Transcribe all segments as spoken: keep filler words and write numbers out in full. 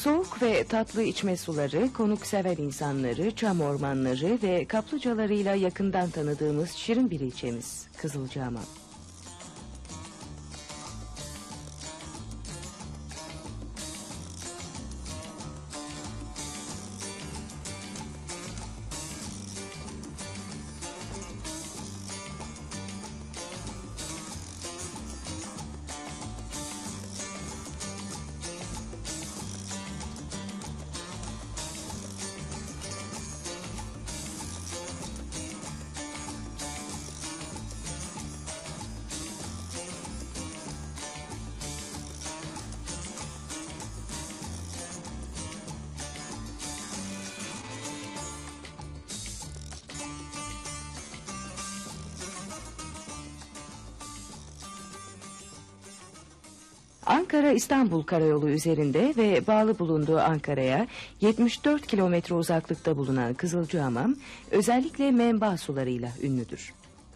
Soğuk ve tatlı içme suları, konuksever insanları, çam ormanları ve kaplıcalarıyla yakından tanıdığımız şirin bir ilçemiz Kızılcahamam. Ankara-İstanbul karayolu üzerinde ve bağlı bulunduğu Ankara'ya yetmiş dört kilometre uzaklıkta bulunan Kızılcahamam, özellikle menba sularıyla ünlüdür.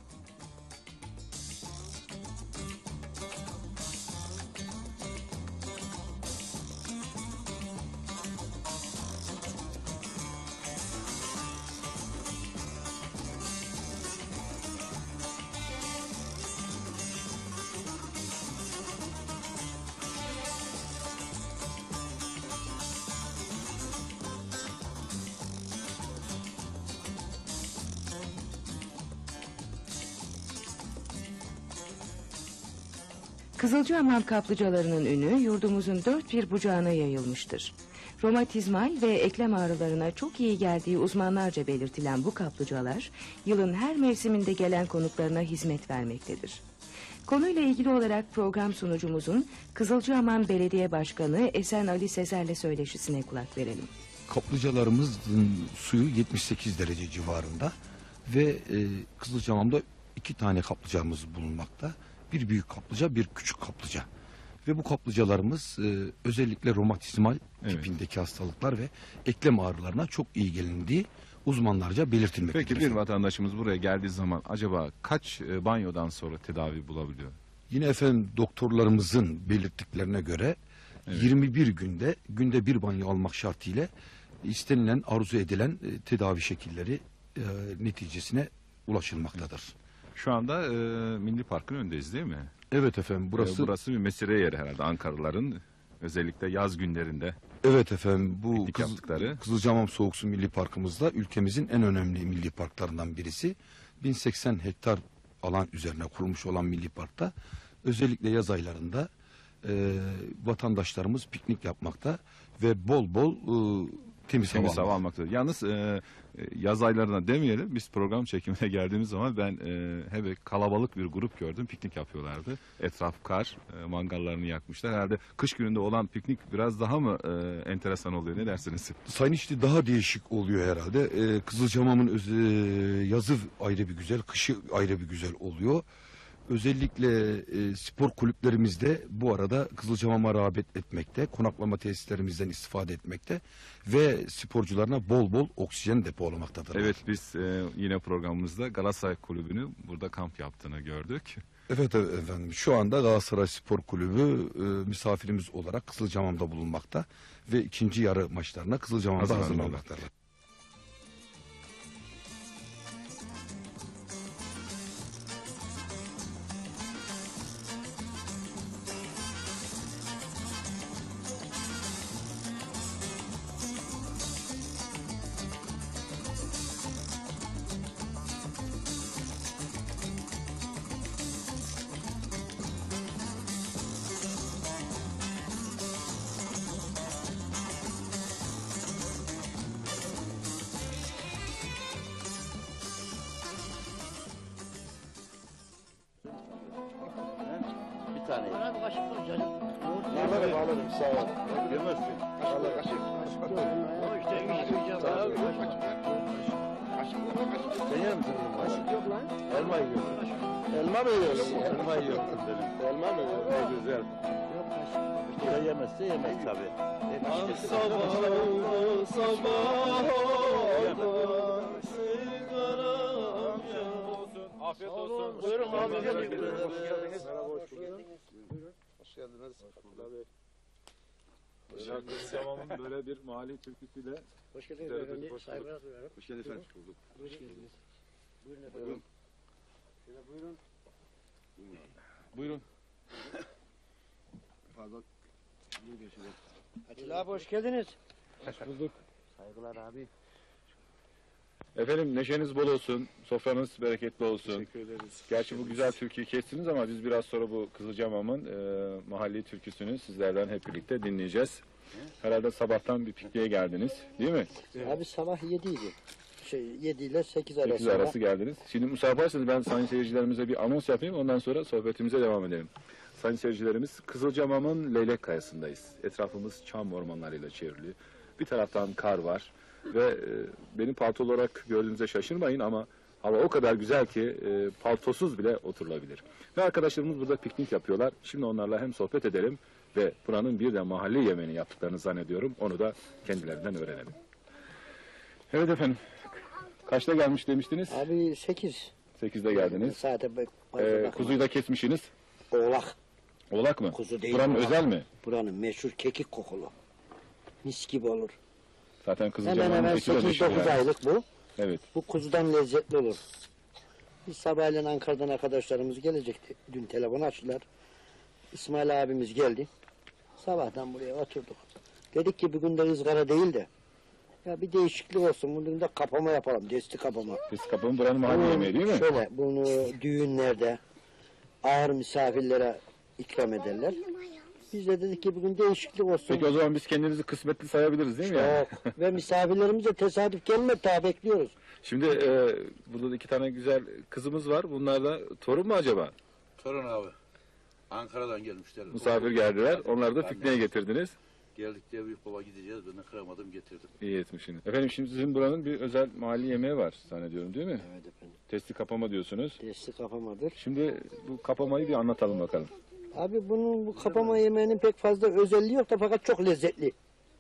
Kızılcahamam kaplıcalarının ünü yurdumuzun dört bir bucağına yayılmıştır. Romatizmal ve eklem ağrılarına çok iyi geldiği uzmanlarca belirtilen bu kaplıcalar, yılın her mevsiminde gelen konuklarına hizmet vermektedir. Konuyla ilgili olarak program sunucumuzun Kızılcahamam Belediye Başkanı Esen Ali Sezer'le söyleşisine kulak verelim. Kaplıcalarımızın suyu yetmiş sekiz derece civarında ve e, Kızılcahamam'da iki tane kaplıcamız bulunmakta. Bir büyük kaplıca, bir küçük kaplıca. Ve bu kaplıcalarımız e, özellikle romatizmal evet. tipindeki hastalıklar ve eklem ağrılarına çok iyi gelindiği uzmanlarca belirtilmektedir. Peki bir vatandaşımız buraya geldiği zaman acaba kaç e, banyodan sonra tedavi bulabiliyor? Yine efendim doktorlarımızın belirttiklerine göre evet. yirmi bir günde günde bir banyo almak şartıyla istenilen, arzu edilen e, tedavi şekilleri e, neticesine ulaşılmaktadır. Şu anda e, Milli Park'ın önündeyiz değil mi? Evet efendim. Burası, e, burası bir mesire yeri herhalde Ankaralıların özellikle yaz günlerinde. Evet efendim. Bu Kız, Kızılcahamam Soğuk Su Milli Parkımızda ülkemizin en önemli milli parklarından birisi. bin seksen hektar alan üzerine kurulmuş olan milli parkta özellikle yaz aylarında e, vatandaşlarımız piknik yapmakta ve bol bol e, temiz, temiz hava, hava almaktadır. Yalnız e, yaz aylarına demeyelim, biz program çekimine geldiğimiz zaman ben e, hep kalabalık bir grup gördüm, piknik yapıyorlardı. Etraf kar, e, mangallarını yakmışlar. Herhalde kış gününde olan piknik biraz daha mı e, enteresan oluyor, ne dersiniz? Sayın işte daha değişik oluyor herhalde. E, Kızılcahamam'ın öz, e, yazı ayrı bir güzel, kışı ayrı bir güzel oluyor. Özellikle e, spor kulüplerimizde bu arada Kızılcahamam'a rağbet etmekte, konaklama tesislerimizden istifade etmekte ve sporcularına bol bol oksijen depolamaktadır. Evet, biz e, yine programımızda Galatasaray Kulübü'nü burada kamp yaptığını gördük. Evet efendim, şu anda Galatasaray Spor Kulübü e, misafirimiz olarak Kızılcahamam'da bulunmakta ve ikinci yarı maçlarına Kızılcahamam'da hazırlanmaktadır. Tane. Bana bir kaşık koy canım. Ağlarım ağlarım sağ ol. Görmezsin. Allah kaşık. O işte yiyeceğim. Sağ ol. Kaşık. Sen yer misin? Kaşık yok lan. Elma yiyorum. Elma mı yiyorsun? Elma yiyorum dedim. Elma mı yiyorsun? Ne güzel. Yok kaşık. İşte yemezse yemez tabii. Sabah oldu sabah oldu sigaram olsun. Afiyet olsun. Buyurun abi. Hoş geldiniz. Merhaba, hoş geldiniz. Buyurun. Hoş geldiniz. Abi. Kızılcamam'ın böyle bir mahalle türküsüyle Hoş geldiniz Evet, efendim. hoş Saygılar duyuyorum. hoş geldiniz efendim. Hoş geldiniz. Buyurun efendim. Şöyle buyurun. Buyurun. Pardon. Buyurun şöyle. Atilla abi hoş geldiniz. Hoş bulduk. Saygılar abi. Efendim neşeniz bol olsun, sofranız bereketli olsun. Teşekkür ederiz. Gerçi bu güzel türküyü kestiniz ama biz biraz sonra bu Kızılcamam'ın e, mahalli türküsünü sizlerden hep birlikte dinleyeceğiz. Herhalde sabahtan bir pikniğe geldiniz, değil mi? Abi sabah yediydi. Şey yedi ile sekiz arası. sekiz arası geldiniz. Şimdi müsaade ederseniz ben sayın seyircilerimize bir anons yapayım, ondan sonra sohbetimize devam edelim. Sayın seyircilerimiz, Kızılcamam'ın Leylek Kayası'ndayız. Etrafımız çam ormanlarıyla çevrili. Bir taraftan kar var ve e, beni palto olarak gördüğünüzde şaşırmayın ama hava o kadar güzel ki e, paltosuz bile oturulabilir. Ve arkadaşlarımız burada piknik yapıyorlar. Şimdi onlarla hem sohbet edelim ve buranın bir de mahalle yemeğini yaptıklarını zannediyorum. Onu da kendilerinden öğrenelim. Evet efendim. Kaçta gelmiş demiştiniz? Abi sekiz. sekizde geldiniz. Saate bak. Ee, kuzuyu da kesmişsiniz. Oğlak. Oğlak mı? Kuzu değil, Buranın oğlak. özel mi? Buranın meşhur kekik kokulu. Mis gibi olur. Zaten Hemen Kızılcamam'ın hemen eti de sekiz meşhur dokuz yani. aylık bu. Evet. Bu kuzudan lezzetli olur. Biz sabahleyin Ankara'dan arkadaşlarımız gelecekti. Dün telefon açtılar. İsmail abimiz geldi. Sabahtan buraya oturduk. Dedik ki bugün de ızgara değil de ya bir değişiklik olsun. Bugün de kapama yapalım. Desti kapama. Biz kapının buranın mahalle Bunu yemeği değil mi? Şöyle bunu düğünlerde ağır misafirlere ikram ederler. Biz de dedik ki bugün değişiklik olsun. Peki o zaman biz kendimizi kısmetli sayabiliriz değil mi? yani? Çok. Ve misafirlerimize tesadüf gelmedi daha bekliyoruz. Şimdi e, burada da iki tane güzel kızımız var. Bunlar da torun mu acaba? Torun abi. Ankara'dan gelmişler. Misafir geldiler. Onları da pikniğe getirdiniz. Geldik diye büyük baba gideceğiz. Ben de kıramadım getirdim. İyi etmişsiniz. Efendim şimdi sizin buranın bir özel mahalle yemeği var zannediyorum değil mi? Evet efendim. Testi kapama diyorsunuz. Desti kapamadır. Şimdi bu kapamayı bir anlatalım bakalım. Abi bunun bu kapama yemeğinin pek fazla özelliği yok da fakat çok lezzetli.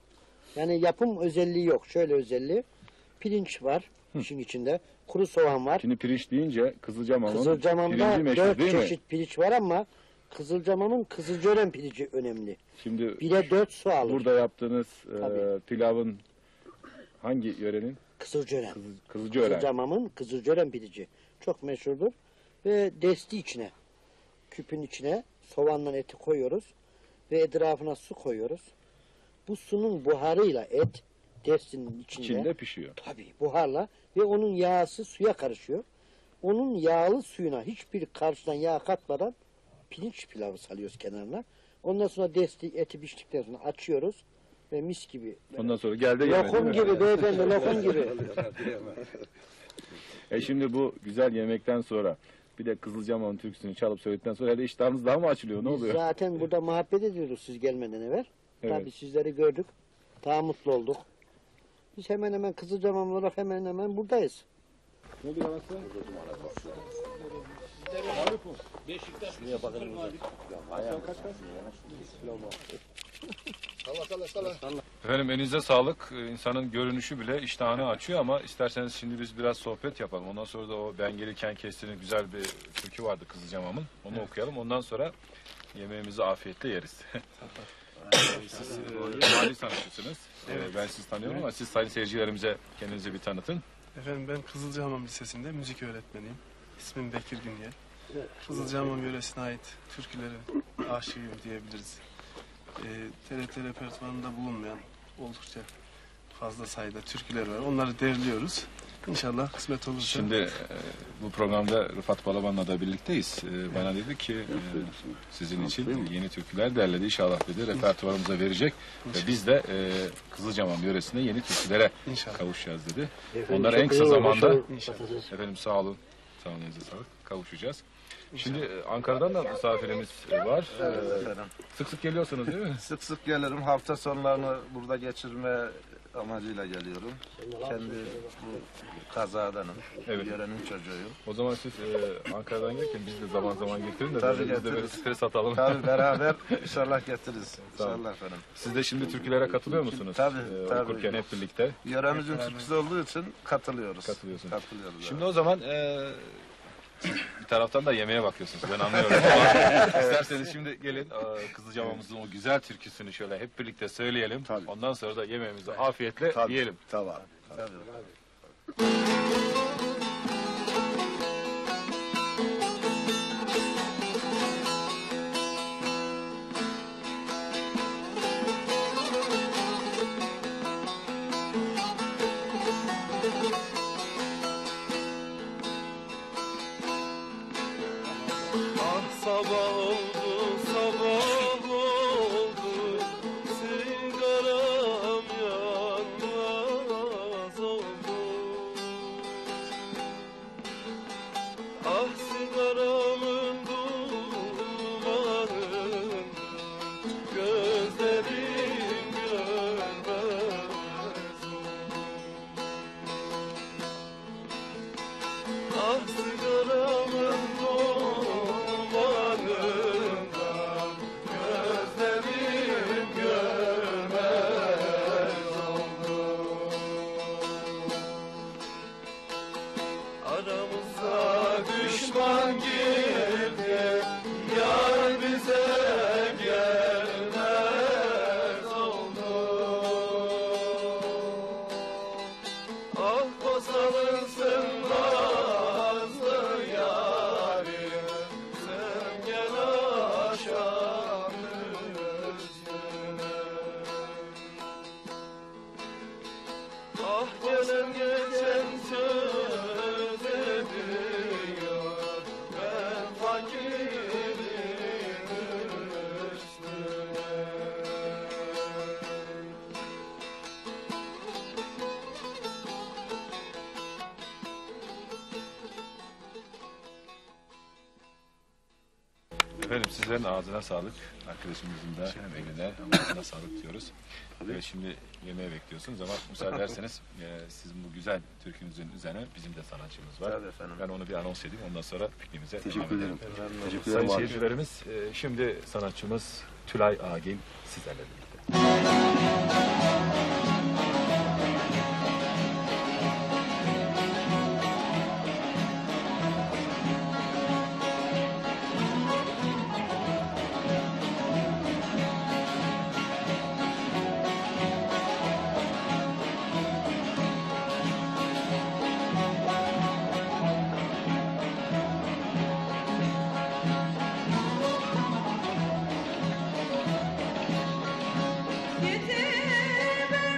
Yani yapım özelliği yok. Şöyle özelliği. Pirinç var işin içinde. Kuru soğan var. Şimdi pirinç deyince Kızılcamam'ın pirinci Kızılcamam'da meşhur dört değil mi? çeşit pirinç var ama Kızılcamam'ın Kızılcören pirinci önemli. Şimdi Bire dört su alır. burada yaptığınız e, Tabii. pilavın hangi yörenin? Kızılcören. Kızı, Kızılcıören. Kızılcamam'ın Kızılcören pirinci. Çok meşhurdur. Ve desti içine, küpün içine soğanla eti koyuyoruz. Ve etrafına su koyuyoruz. Bu sunun buharıyla et destinin içinde. İçinde pişiyor. Tabii buharla ve onun yağısı suya karışıyor. Onun yağlı suyuna hiçbir karşıdan yağ katmadan pirinç pilavı salıyoruz kenarına. Ondan sonra desti eti piştikten sonra açıyoruz ve mis gibi. Ondan sonra geldi yemek. Lokum değil mi? gibi beyefendi lokum gibi. E şimdi bu güzel yemekten sonra bir de Kızılcamam'ın türküsünü çalıp söyledikten sonra herhalde iştahınız daha mı açılıyor? Ne Biz oluyor? zaten burada muhabbet ediyoruz siz gelmeden evvel. Evet. Tabii sizleri gördük. Daha mutlu olduk. Biz hemen hemen Kızılcamam olarak hemen hemen buradayız. Ne oluyor anasını? Efendim elinize sağlık. Ee, İnsanın görünüşü bile iştahını açıyor ama isterseniz şimdi biz biraz sohbet yapalım. Ondan sonra da o ben gelirken kestiğiniz güzel bir türkü vardı Kızılcamam'ın. Onu okuyalım. Ondan sonra yemeğimizi afiyetle yeriz. Siz e, mali sanatçısınız. E, ben sizi tanıyorum ama siz sayın seyircilerimize kendinizi bir tanıtın. Efendim ben Kızılcahamam Lisesi'nde müzik öğretmeniyim. İsmim Bekir Günyel. Kızılcahamam yöresine ait türkülerin aşığıyım diyebiliriz. Ee, T R T repertuarında bulunmayan oldukça fazla sayıda türküler var. Onları derliyoruz. İnşallah kısmet olursa. Şimdi e, bu programda Rıfat Balaban'la da birlikteyiz. E, bana dedi ki e, sizin için yeni türküler derledi. İnşallah dedi repertuarımıza verecek. Ve biz de e, Kızılcamam yöresinde yeni türkülere İnşallah. kavuşacağız dedi. Efendim, Onlara çok en kısa iyi zamanda olmuş. İnşallah. efendim sağ olun. Sağ olun, elinize sağlık. Kavuşacağız. Şimdi e, Ankara'dan da misafirimiz var. E, sık sık geliyorsunuz değil mi? Sık sık gelirim. Hafta sonlarını burada geçirme amacıyla geliyorum. Kendi bu kazadanım. Evet. Yörenin çocuğuyum. O zaman siz e, Ankara'dan gelirken biz de zaman zaman getirin de Tabii biz de böyle getiririz. stres atalım. Tabii beraber inşallah getiririz. Tamam. İnşallah efendim. Siz de şimdi türkülere katılıyor musunuz? Tabii, E, tabii. Okurken hep birlikte. Yöremizin türküsü olduğu için katılıyoruz. Katılıyorsun. Katılıyoruz. Şimdi o zaman e, Bir taraftan da yemeğe bakıyorsunuz. Ben anlıyorum. Ama isterseniz şimdi gelin e, Kızılcahamam'ımızın o güzel türküsünü şöyle hep birlikte söyleyelim. Tabii. Ondan sonra da yemeğimizi afiyetle Tabii. yiyelim. Tamam. Ah sabah oldu, sabah oldu, sigaram yanmaz oldu. Ah sigaramın dumanını gözlerim görmez oldu. Ah sigaramın dumanından gözlerim görmez oldu. Aramıza düşman girdi, yar bize gelmez oldu. Ah basalınsın nazlı yarim, sen gel aşağım üstüne. Ah gelen geçen söz ediyor, ben fakirin üstüne. Efendim sizlerin ağzına sağlık. Arkadaşımızın da eline ağzına sağlık diyoruz. Evet, şimdi yemeğe bekliyorsunuz ama müsaade ederseniz e, sizin bu güzel türkünüzün üzerine bizim de sanatçımız var. Tabii efendim. Ben onu bir anons edeyim. Ondan sonra pikniğimize Teşekkür devam edelim. ederim. Teşekkür Sayın ederim. seyircilerimiz, e, şimdi sanatçımız Tülay Agin sizlerle birlikte. Getir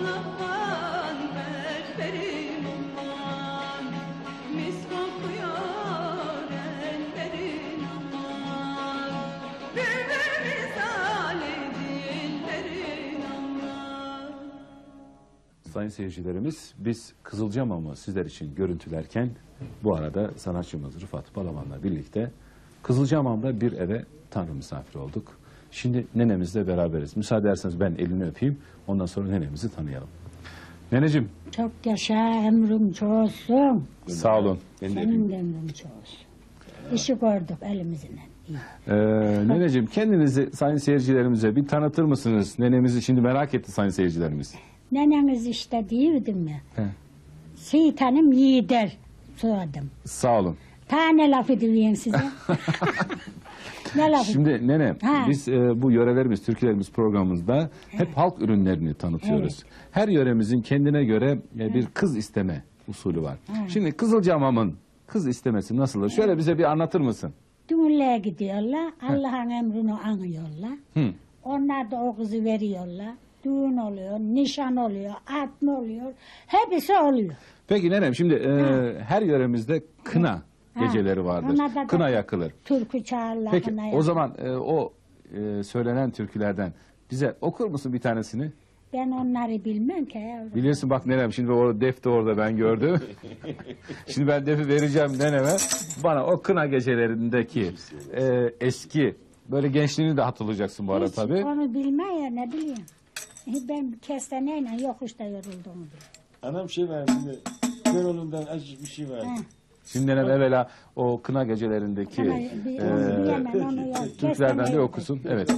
aman berberim aman mis kokuyor ellerin aman bülbül misali dillerin aman. Sayın seyircilerimiz, biz Kızılcamam'ı sizler için görüntülerken bu arada sanatçımız Rıfat Balaban'la birlikte Kızılcamam'da bir eve Tanrı misafiri olduk. Şimdi nenemizle beraberiz. Müsaade ederseniz ben elini öpeyim. Ondan sonra nenemizi tanıyalım. Neneciğim. Çok yaşa, ömrüm çoğulsun. Sağ olun. Senin de ömrün çoğulsun. İşi gördük elimizle. Ee, neneciğim, kendinizi sayın seyircilerimize bir tanıtır mısınız? Nenemizi şimdi merak etti sayın seyircilerimiz. Neneniz işte diyordum mi? He. Seytanım Yiğider soyadım. Sağ olun. Tane laf edeyim size. Ne lafı? Şimdi nene, Ha. biz e, bu yörelerimiz, türkülerimiz programımızda hep halk ürünlerini tanıtıyoruz. Her yöremizin kendine göre e, bir kız isteme usulü var. Ha. Şimdi Kızılcamam'ın kız istemesi nasıldır? Şöyle bize bir anlatır mısın? Düğünlüğe gidiyorlar. Allah'ın emrini anıyorlar. Hı. Onlar da o kızı veriyorlar. Düğün oluyor, nişan oluyor, atma oluyor. Hepsi oluyor. Peki nenem, şimdi e, her yöremizde kına Ha. geceleri vardır. Ona da- Kına yakılır. Türkü çağırırlar. Peki kına o yakılır. zaman e, o e, söylenen türkülerden bize okur musun bir tanesini? Ben onları bilmem ki. yavrum. Biliyorsun bak nenem, şimdi o def de orada ben gördüm. Şimdi ben defi vereceğim neneme. Bana o kına gecelerindeki e, eski, böyle gençliğini de hatırlayacaksın bu arada Hiç tabii. onu bilmem ya, ne bileyim. Ben kestaneyle yokuşta yorulduğumu biliyorum. Anam şey var şimdi. Köroğlu'ndan azıcık bir şey var. Ha. Şimdi nenem evvela o kına gecelerindeki Kına- bir- onu bilemem, onu yok. türkülerden de Kestaneyi okusun. Evet.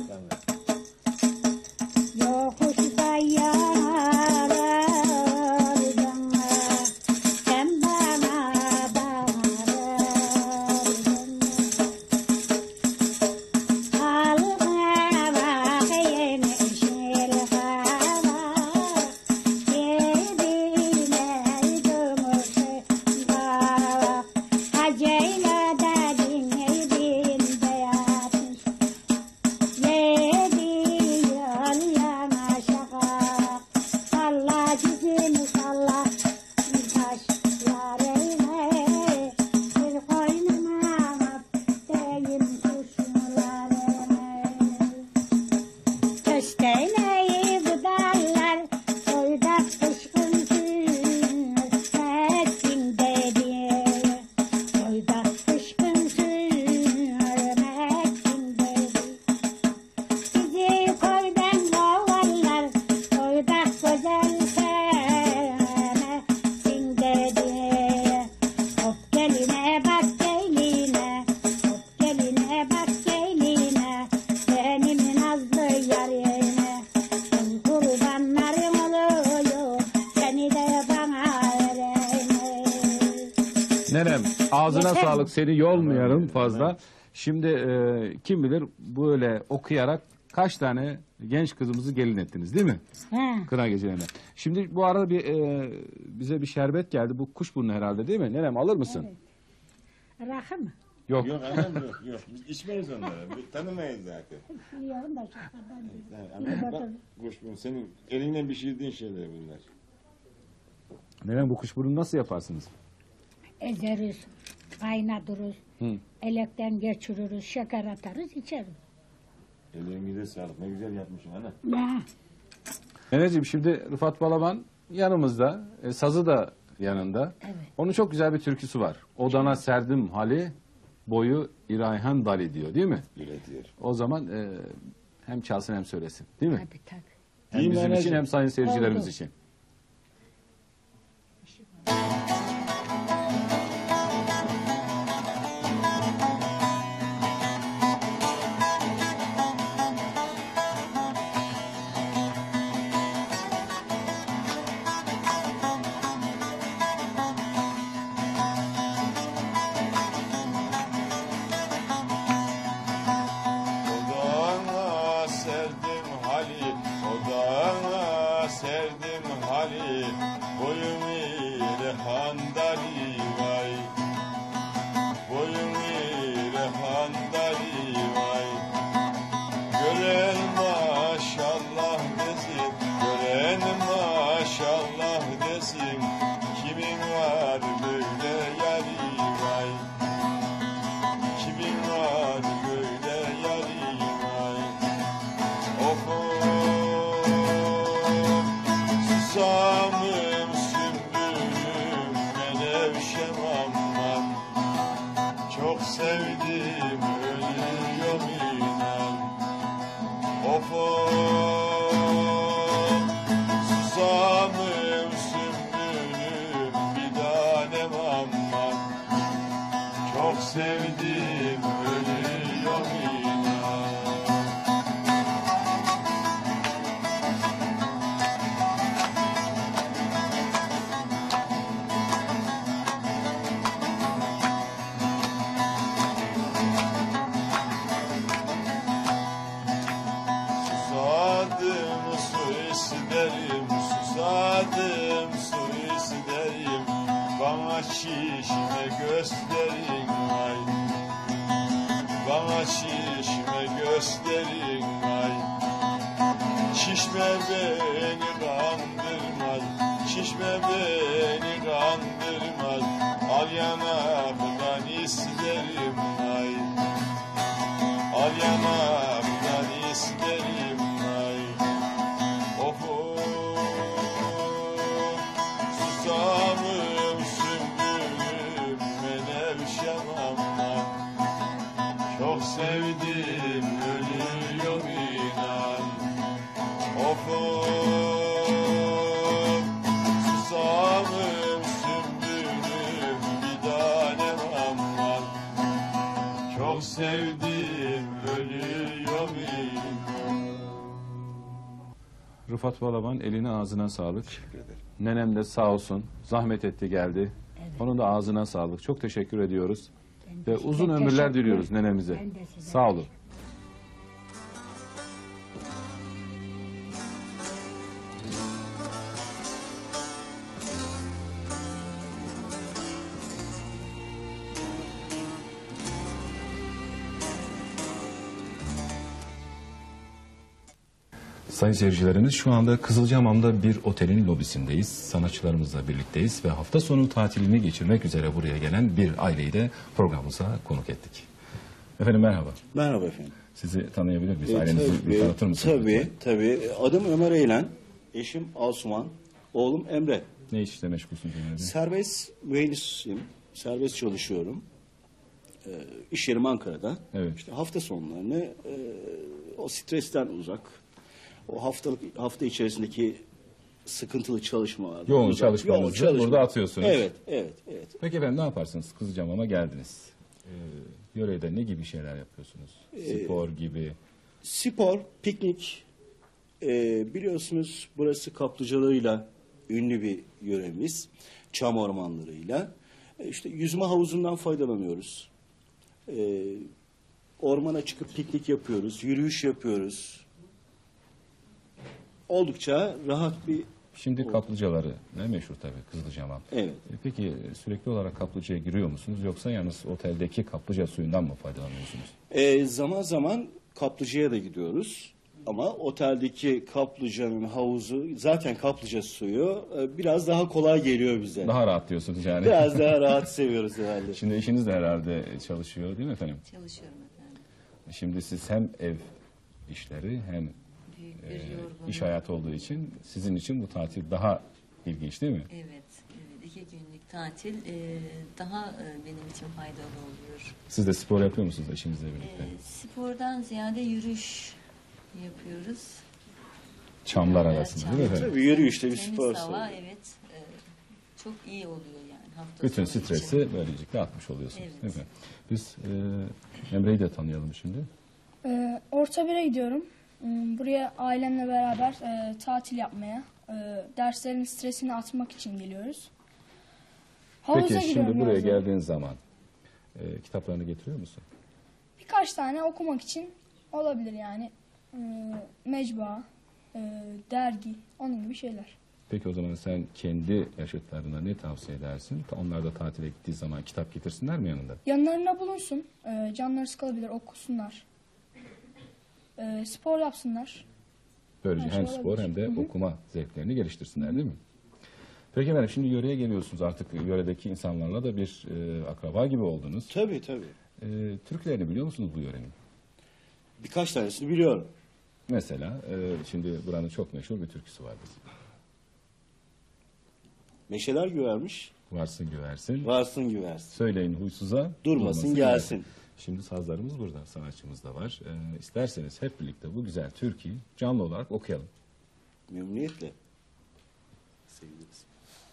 Yokuşta yarardım, sen bana bağırırdın. Halına bakayım yeşil hava, yerine dumursun hava. Hacıyla da dinledin beyazmış. Yedi yol yanaşağa, salla cüzünü salla, taşlar eyle, bir koynuma attayım kuşlarını. Kösteğneyi budallar, soydak kışkın sürmesin dedi. Soydak kışkın sürmesin dedi. Bizi koydan kovarlar, koydak güzel sevmesin dedi. Hop geline bak geline, hop geline bak geline, benim nazlı yarine. Ben kurbanlarım oluyor, seni de bana verene. Nenem ağzına Yeter. sağlık, seni yolmayalım fazla. Şimdi e, kim bilir böyle okuyarak kaç tane genç kızımızı gelin ettiniz değil mi? Ha. Kına gecelerine. Şimdi bu arada bir e, bize bir şerbet geldi. Bu kuşburnu herhalde değil mi? Nenem alır mısın? Rakı mı? Yok. Yok anam yok yok. Biz içmeyiz onları. Biz tanımayız zaten. Biliyorum da şakadan değil. Yani anam bak kuşburnu senin elinden pişirdiğin şeyler bunlar. Nenem bu kuşburnunu nasıl yaparsınız? Ezeriz, kaynatırız, Hı. elekten geçiririz, şeker atarız, içeriz. Ellerine sağlık. Ne güzel yapmışsın ana. Ya, Neneciğim şimdi Rıfat Balaban yanımızda. E, sazı da yanında. evet. Onun çok güzel bir türküsü var. Odana serdim hali, boyu İrayhan Dali diyor değil mi? Üretiyor. O zaman e, hem çalsın hem söylesin değil mi? Tabii tabii. Hem Değil mi bizim için anneciğim? hem sayın seyircilerimiz Oldu. için. Odana serdim hali, odana serdim hali, boyum ile handali vay, boyum ile handali vay. Gören maşallah bizi, gören maşallah Of of susamım sümbülüm bir tanem aman. Çok sevdim ölüyorum inan. Susadım su isterim, susadım su isterim. Bana şişme gösterin ay. Bana şişme gösterin ay. Şişme beni kandırmaz, şişme beni kandırmaz. Al yanaktan isterim ay. Al yanaktan isterim ay. Of of susamım sümbülüm menevşem aman. Çok sevdim ölüyorum inan. Of of susamım sümbülüm bir tanem aman. Çok sevdim ölüyorum inan. Rıfat Balaban, eline ağzına sağlık. Nenem de sağ olsun zahmet etti geldi. Onun da ağzına sağlık. Çok teşekkür ediyoruz. Ve uzun Ben ömürler teşekkür- diliyoruz nenemize. Ben de size Sağ olun. Sayın seyircilerimiz, şu anda Kızılcahamam'da bir otelin lobisindeyiz. Sanatçılarımızla birlikteyiz ve hafta sonu tatilini geçirmek üzere buraya gelen bir aileyi de programımıza konuk ettik. Efendim merhaba. Merhaba efendim. Sizi tanıyabilir miyiz? E, Ailenizi tabii, bir tanıtır mısınız? Tabii, tabii. Adım Ömer Eğlen, eşim Asuman, oğlum Emre. Ne işle meşgulsünüz Ömer Bey? Serbest mühendisiyim, serbest çalışıyorum. Ee, iş yerim Ankara'da. Evet. İşte hafta sonlarını e, o stresten uzak, o haftalık hafta içerisindeki sıkıntılı çalışmalar. Yoğun uzak, çalışmanızı yoğun çalışma. burada atıyorsunuz. Evet, evet, evet. Peki efendim ne yaparsınız? Kızılcahamam'a geldiniz. Ee, yörede ne gibi şeyler yapıyorsunuz? Ee, Spor gibi. Spor, piknik. Ee, biliyorsunuz burası kaplıcalarıyla ünlü bir yöremiz. Çam ormanlarıyla. Ee, işte yüzme havuzundan faydalanıyoruz. Ee, ormana çıkıp piknik yapıyoruz, yürüyüş yapıyoruz. Oldukça rahat bir... Şimdi kaplıcaları ne meşhur tabii Kızılcahamam. Evet. E, Peki sürekli olarak kaplıcaya giriyor musunuz yoksa yalnız oteldeki kaplıca suyundan mı faydalanıyorsunuz? Ee, zaman zaman kaplıcaya da gidiyoruz. Ama oteldeki kaplıcanın havuzu, zaten kaplıca suyu e, biraz daha kolay geliyor bize. Daha rahat diyorsunuz yani. Biraz daha rahat seviyoruz herhalde. Şimdi eşiniz de herhalde çalışıyor değil mi efendim? Çalışıyorum efendim. Şimdi siz hem ev işleri hem Büyük bir e, yorgunluk. iş hayatı olduğu için sizin için bu tatil daha ilginç değil mi? Evet, evet. İki günlük tatil e, daha e, benim için faydalı oluyor. Siz de spor yapıyor musunuz eşinizle birlikte? E, spordan ziyade yürüyüş yapıyoruz. Çamlar Evet, arasında çam- değil mi efendim? Tabii yürüyüşte bir Temiz spor. hava, sayılır. evet. e, çok iyi oluyor yani hafta Bütün sonu stresi için. böylelikle atmış oluyorsunuz Evet. değil mi? Biz e, Emre'yi de tanıyalım şimdi. Ee, orta bire gidiyorum. Hmm, Buraya ailemle beraber e, tatil yapmaya, e, derslerin stresini atmak için geliyoruz. Havuza Peki gidiyorum şimdi buraya yazın. geldiğin zaman e, kitaplarını getiriyor musun? Birkaç tane okumak için olabilir yani. E, mecbua, e, dergi, onun gibi şeyler. Peki o zaman sen kendi yaşıtlarına ne tavsiye edersin? Onlar da tatile gittiği zaman kitap getirsinler mi yanında? Yanlarında bulunsun, e, canları sıkılabilir, okusunlar. E, spor yapsınlar. Böylece Her şey hem spor olabilir. hem de Hı hı. okuma zevklerini geliştirsinler değil mi? Peki efendim şimdi yöreye geliyorsunuz artık yöredeki insanlarla da bir e, akraba gibi oldunuz. Tabii tabii. E, Türklerini biliyor musunuz bu yörenin? Birkaç tanesini biliyorum. Mesela e, şimdi buranın çok meşhur bir türküsü vardır. Meşeler güvermiş. Varsın güversin. Varsın güversin. Söyleyin huysuza. Durmasın gelsin. Şimdi sazlarımız burada, sanatçımız da var. Ee, isterseniz hep birlikte bu güzel türküyü canlı olarak okuyalım. Memnuniyetle. Seviniriz.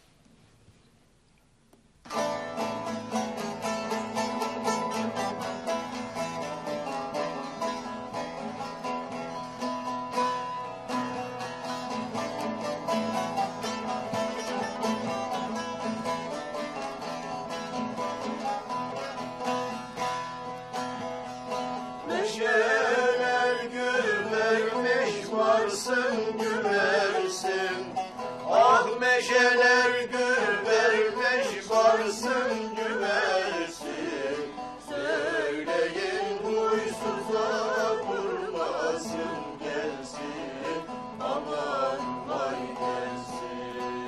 Meşeler gül vermiş varsın güversin. Ah meşeler gül vermiş varsın güversin. Söyleyin huysuza vurmasın gelsin. Aman vay gelsin.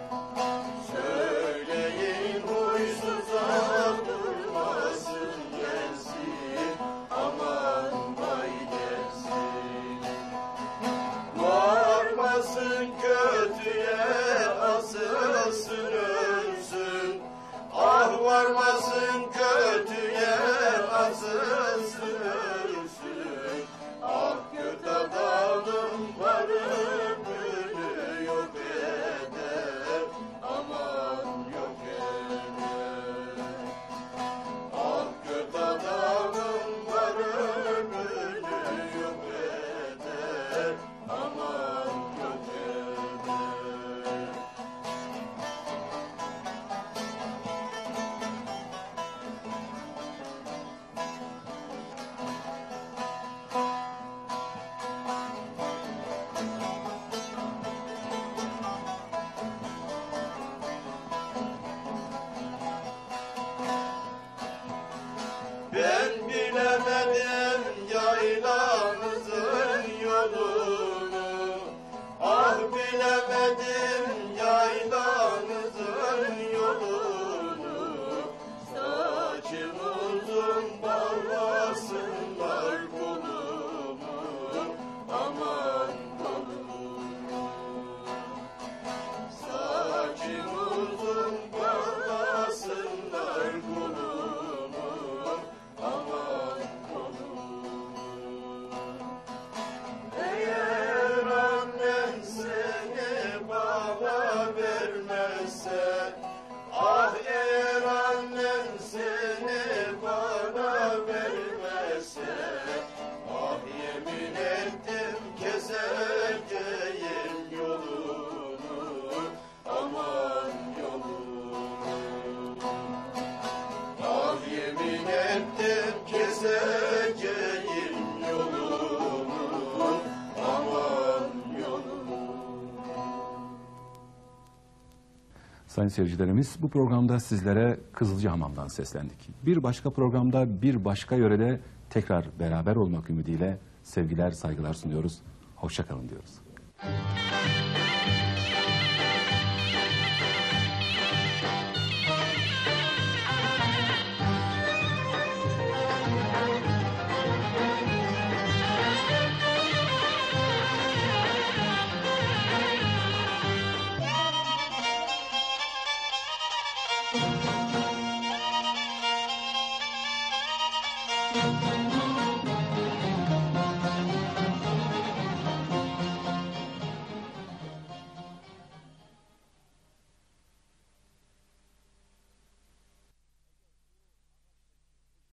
Söyleyin huysuza vurmasın gelsin. Aman vay gelsin. Varmasın kötüye asılsın ölsün. Ah varmasın kötüye asılsın ölsün. Ah kötü adamın varı bülü yok eder. Aman yok eder. Ah kötü adamın varı bülü yok eder. Aman yok eder. Ben bilemedim yaylamızın yolunu. Ah bilemedim yaylamızın yolunu. Saçım uzun bağlasınlar kolumu. Aman kolumu. Saçım uzun bağlasınlar kolumu. Aman kolumu. Eğer annen seni bana vermezse, ah eğer annen seni bana vermezse, ah yemin ettim keseceğim yolunu. Aman yolunu. Ah yemin ettim keseceğim yolunu. Aman yolunu. Sayın seyircilerimiz, bu programda sizlere Kızılcahamam'dan seslendik. Bir başka programda, bir başka yörede tekrar beraber olmak ümidiyle sevgiler, saygılar sunuyoruz. Hoşça kalın diyoruz.